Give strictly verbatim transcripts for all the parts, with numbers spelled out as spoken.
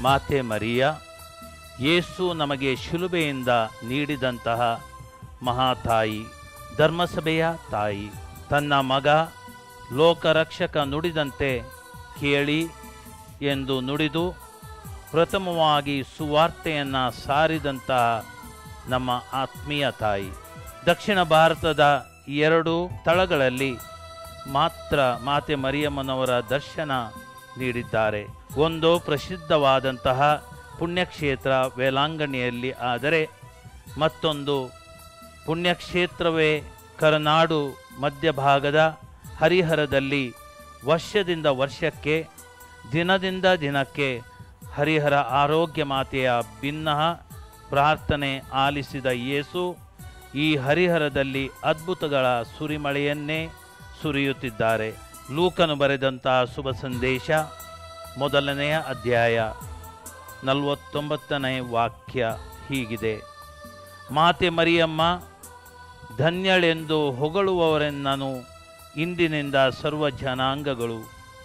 ಮಾತೆ ಮರಿಯ, ಯೇಸು ನಮಗೆ ಶಿಲುಬೆಯಿಂದ ನೀಡಿದಂತಹ ಮಹಾತಾಯಿ, ಧರ್ಮಸಭೆಯ ತಾಯಿ, ತನ್ನ ಮಗ ಲೋಕರಕ್ಷಕ ನುಡಿದಂತೆ ಕೇಳಿ ಎಂದು ನುಡಿದು ಪ್ರಥಮವಾಗಿ ಸುವಾರ್ತೆಯನ್ನು ಸಾರಿದಂತಹ ನಮ್ಮ ಆತ್ಮೀಯ ತಾಯಿ. ದಕ್ಷಿಣ ಭಾರತದ ಎರಡು ಸ್ಥಳಗಳಲ್ಲಿ ಮಾತ್ರ ಮಾತೆ ಮರಿಯಮ್ಮನವರ ದರ್ಶನ ನೀಡಿದ್ದಾರೆ. ಒಂದು ಪ್ರಸಿದ್ಧವಾದಂತಹ ಪುಣ್ಯಕ್ಷೇತ್ರ ವೇಲಾಂಗಣಿಯಲ್ಲಿ ಆದರೆ ಮತ್ತೊಂದು ಪುಣ್ಯಕ್ಷೇತ್ರವೇ ಕರನಾಡು ಮಧ್ಯಭಾಗದ ಹರಿಹರದಲ್ಲಿ ವರ್ಷದಿಂದ ವರ್ಷಕ್ಕೆ ದಿನದಿಂದ ದಿನಕ್ಕೆ ಹರಿಹರ ಆರೋಗ್ಯ ಮಾತೆಯ ಭಿನ್ನ ಪ್ರಾರ್ಥನೆ ಆಲಿಸಿದ ಯೇಸು ಈ ಹರಿಹರದಲ್ಲಿ ಅದ್ಭುತಗಳ ಸುರಿಮಳೆಯನ್ನೇ ಸುರಿಯುತ್ತಿದ್ದಾರೆ. ಲೂಕನು ಬರೆದಂತಹ ಶುಭ ಸಂದೇಶ ಮೊದಲನೆಯ ಅಧ್ಯಾಯ ನಲವತ್ತೊಂಬತ್ತನೇ ವಾಕ್ಯ ಹೀಗಿದೆ: ಮಾತೆ ಮರಿಯಮ್ಮ ಧನ್ಯಳೆಂದು ಹೊಗಳುವವರೆನ್ನನು ಇಂದಿನಿಂದ ಸರ್ವ ಜನಾಂಗಗಳು.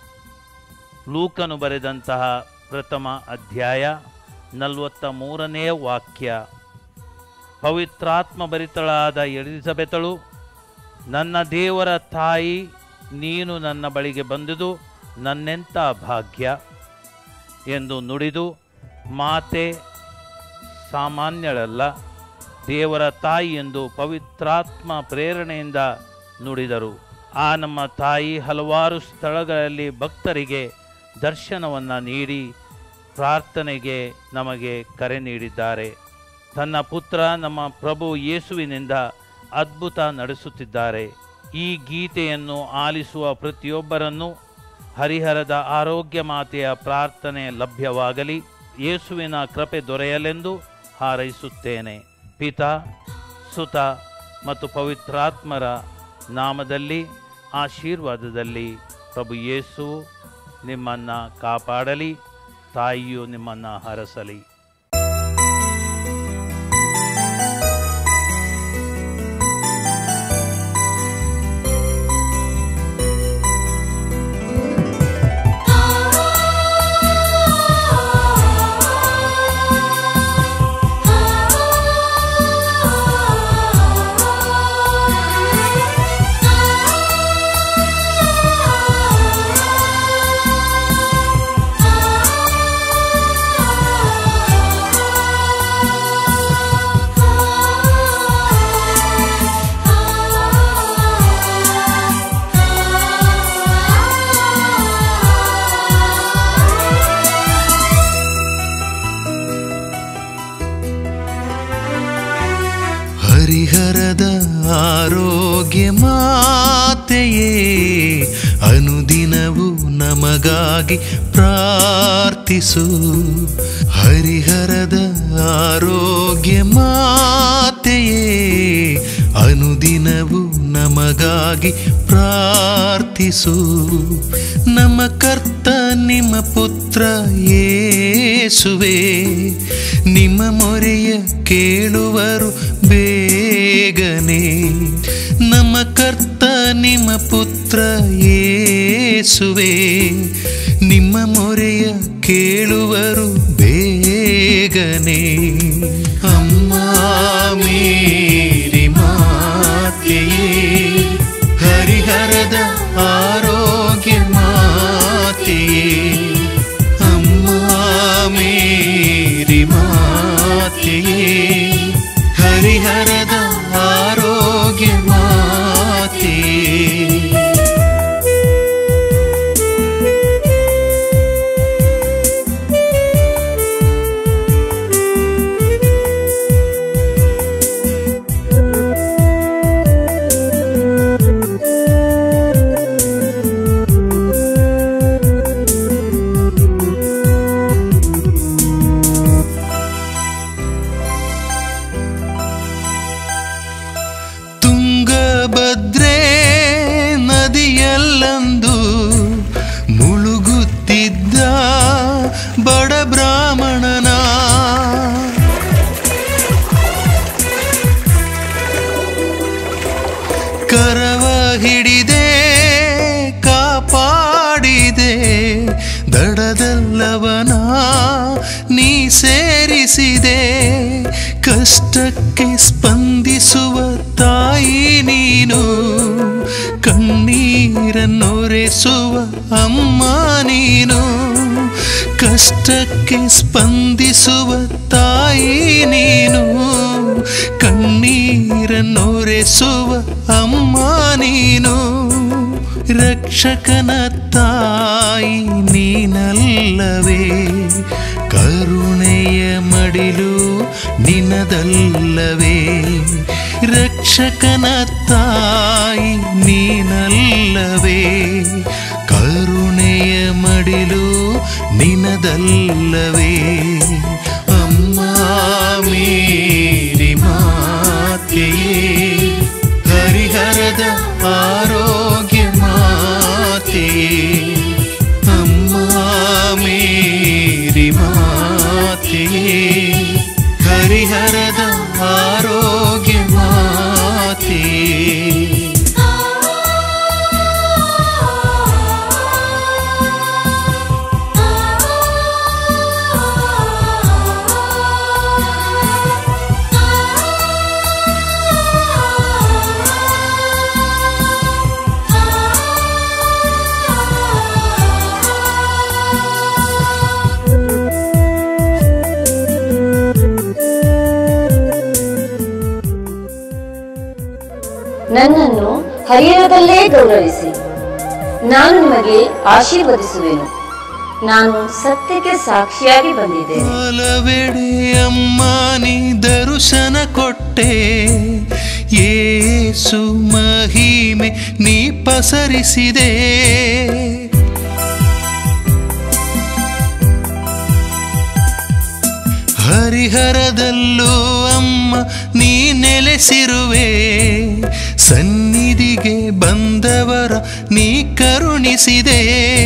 ಲೂಕನು ಬರೆದಂತಹ ಪ್ರಥಮ ಅಧ್ಯಾಯ ನಲವತ್ತ ಮೂರನೆಯ ವಾಕ್ಯ: ಪವಿತ್ರಾತ್ಮ ಭರಿತಳಾದ ಎಲಿಜಬೆತಳು, ನನ್ನ ದೇವರ ತಾಯಿ, ನೀನು ನನ್ನ ಬಳಿಗೆ ಬಂದುದು ನನ್ನೆಂಥ ಭಾಗ್ಯ ಎಂದು ನುಡಿದು ಮಾತೆ ಸಾಮಾನ್ಯಳಲ್ಲ, ದೇವರ ತಾಯಿ ಎಂದು ಪವಿತ್ರಾತ್ಮ ಪ್ರೇರಣೆಯಿಂದ ನುಡಿದರು. ಆ ನಮ್ಮ ತಾಯಿ ಹಲವಾರು ಸ್ಥಳಗಳಲ್ಲಿ ಭಕ್ತರಿಗೆ ದರ್ಶನವನ್ನು ನೀಡಿ ಪ್ರಾರ್ಥನೆಗೆ ನಮಗೆ ಕರೆ ನೀಡಿದ್ದಾರೆ. ತನ್ನ ಪುತ್ರ ನಮ್ಮ ಪ್ರಭು ಯೇಸುವಿನಿಂದ ಅದ್ಭುತ ನಡೆಸುತ್ತಿದ್ದಾರೆ. ಈ ಗೀತೆಯನ್ನು ಆಲಿಸುವ ಪ್ರತಿಯೊಬ್ಬರನ್ನು ಹರಿಹರದ ಆರೋಗ್ಯ ಮಾತೆಯ ಪ್ರಾರ್ಥನೆ ಲಭ್ಯವಾಗಲಿ, ಯೇಸುವಿನ ಕೃಪೆ ದೊರೆಯಲೆಂದು ಹಾರೈಸುತ್ತೇನೆ. ಪಿತಾ, ಸುತ ಮತ್ತು ಪವಿತ್ರಾತ್ಮರ ನಾಮದಲ್ಲಿ ಆಶೀರ್ವಾದದಲ್ಲಿ ಪ್ರಭು ಯೇಸು ನಿಮ್ಮನ್ನು ಕಾಪಾಡಲಿ, ತಾಯಿಯು ನಿಮ್ಮನ್ನು ಹರಸಲಿ. ಹರಿಹರದ ಆರೋಗ್ಯ ಮಾತೆಯೇ, ಅನುದಿನವೂ ನಮಗಾಗಿ ಪ್ರಾರ್ಥಿಸು. ಹರಿಹರದ ಆರೋಗ್ಯ ಮಾತೆಯೇ, ಅನುದಿನವೂ ನಮಗಾಗಿ ಪ್ರಾರ್ಥಿಸು. ನಮ್ಮ ಕರ್ತ ನಿಮ್ಮ ಪುತ್ರ ಯೇಸುವೇ, ನಿಮ್ಮ ಮೊರೆಯ ಕೇಳುವರು ಬೇಗನೆ. ನಮ್ಮ ಕರ್ತ ನಿಮ್ಮ ಪುತ್ರ ಯೇಸುವೇ, ನಿಮ್ಮ ಮೊರೆಯ ಕೇಳುವರು ಬೇಗನೆ. ಅಮ್ಮ ಮೇರಿ ಮಾತೆಯೇ, ಹರಿಹರದ ಆರೋಗ್ಯ ಮಾತೆಯೇ, ಅಮ್ಮ ಮೇರಿ ಮಾತೆಯೇ, ಹರಿಹರದ ಆರೋಗ್ಯ ಮಾತೆಯೇ. ಸೇರಿಸಿದೆ. ಕಷ್ಟಕ್ಕೆ ಸ್ಪಂದಿಸುವ ತಾಯಿ ನೀನು, ಕಣ್ಣೀರನ್ನೊರೆಸುವ ಅಮ್ಮ ನೀನು. ಕಷ್ಟಕ್ಕೆ ಸ್ಪಂದಿಸುವ ತಾಯಿ ನೀನು, ಕಣ್ಣೀರನ್ನೊರೆಸುವ ಅಮ್ಮ ನೀನು. ರಕ್ಷಕನ ತಾಯಿ ನೀನಲ್ಲವೇ, ಕರುಣೆಯ ಮಡಿಲು ನಿನದಲ್ಲವೇ. ರಕ್ಷಕನ ತಾಯಿ ನೀನಲ್ಲವೇ, ಕರುಣೆಯ ಮಡಿಲು ನಿನದಲ್ಲವೇ. ಅಮ್ಮ ಮೇರಿ ಮಾತೆಯೇ, ಹರಿಹರದ ಆರೋಗ್ಯ ಮಾತೆಯೇ. ಅಮ್ಮ ಮೇರಿ ಮಾತೆಯೇ, ಹರಿಹರದ ಆರೋಗ್ಯ ಮಾತೆಯೇ. ನನ್ನನ್ನು ಹರಿಹರದಲ್ಲೇ ಗೌರವಿಸಿ, ನಾನು ನಿಮಗೆ ಆಶೀರ್ವದಿಸುವೆನು. ನಾನು ಸತ್ಯಕ್ಕೆ ಸಾಕ್ಷಿಯಾಗಿ ಬಂದಿದ್ದೇನೆ. ಹಲವೆಡೆ ಅಮ್ಮ ನೀ ದರ್ಶನ ಕೊಟ್ಟೆ, ಯೇಸು ಮಹಿಮೆ ನೀ ಪಸರಿಸಿದೆ. ಹರಿಹರದಲ್ಲೂ ಅಮ್ಮ ನೀ ನೆಲೆಸಿರುವೆ, ಸನ್ನಿಧಿಗೆ ಬಂದವರ ನೀ ಕರುಣಿಸಿದೆ.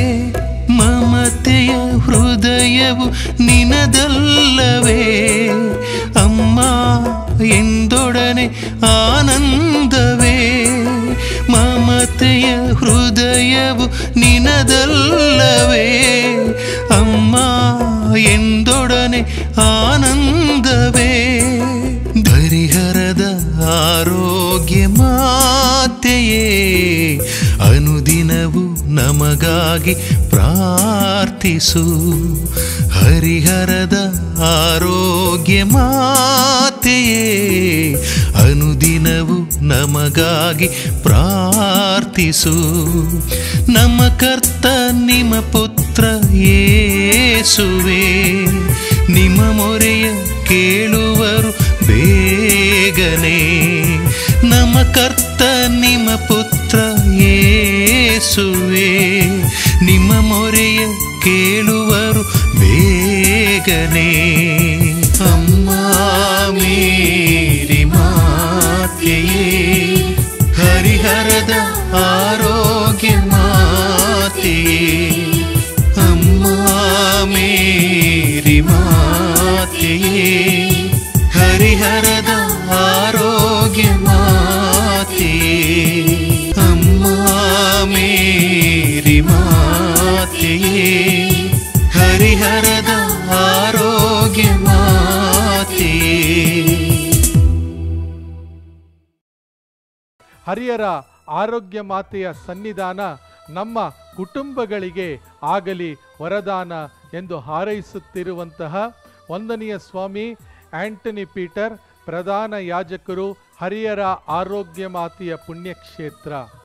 ಮಮತೆಯ ಹೃದಯವು ನಿನದಲ್ಲವೇ, ಅಮ್ಮ ಎಂದೊಡನೆ ಆನಂದವೇ. ಮಮತೆಯ ಹೃದಯವು ನಿನದಲ್ಲವೇ, ಅಮ್ಮ ಎಂದೊಡನೆ ಆನಂದವೇ. ಹರಿಹರದ ಆರೋಗ್ಯ ಮಾತೆಯೇ, ಅನುದಿನವೂ ನಮಗಾಗಿ ಪ್ರಾರ್ಥಿಸು. ಹರಿಹರದ ಆರೋಗ್ಯ ಮಾತೆಯೇ, ಅನುದಿನವೂ ನಮಗಾಗಿ ಪ್ರಾರ್ಥಿಸು. ನಮ್ಮ ಕರ್ತ ನಿಮ್ಮ ಪುತ್ರ ಯೇಸುವೇ, ನಿಮ್ಮ ಮೊರೆಯ ಕೇಳುವರು ಬೇಗನೆ. ನಮ್ಮ ಕರ್ತ ನಿಮ್ಮ ಪುತ್ರ ಯೇಸುವೇ, ನಿಮ್ಮ ಮೊರೆಯ ಕೇಳುವರು ಬೇಗನೆ. ಅಮ್ಮ ಮೇರಿ ಮಾತೆಯೇ, ಹರಿಹರದ ಆರೋಗ್ಯ ಮಾತೆಯೇ. ಅಮ್ಮ ಮೇರಿ ಮಾತೆಯೇ, ಹರಿಹರದ ಆರೋಗ್ಯ ಮಾತೆಯೇ. ಅಮ್ಮ ಮೇರಿ ಮಾತೆಯೇ, ಹರಿಹರದ ಆರೋಗ್ಯ ಮಾತೆಯೇ. ಹರಿಹರ ಆರೋಗ್ಯ ಮಾತೆಯ ಸನ್ನಿಧಾನ ನಮ್ಮ ಕುಟುಂಬಗಳಿಗೆ ಆಗಲಿ ವರದಾನ ಎಂದು ಹಾರೈಸುತ್ತಿರುವಂತಹ ವಂದನೀಯ ಸ್ವಾಮಿ ಆಂಟನಿ ಪೀಟರ್, ಪ್ರಧಾನ ಯಾಜಕರು, ಹರಿಹರ ಆರೋಗ್ಯ ಮಾತೆಯ ಪುಣ್ಯಕ್ಷೇತ್ರ.